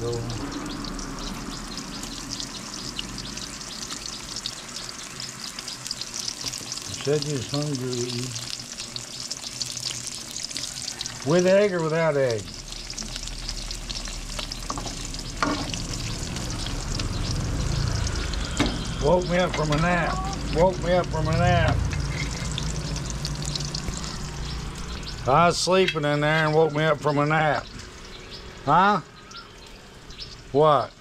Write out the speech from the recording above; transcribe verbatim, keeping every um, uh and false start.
go. Said you was hungry. With egg or without egg? Woke me up from a nap. Woke me up from a nap. I was sleeping in there and woke me up from a nap. Huh? What?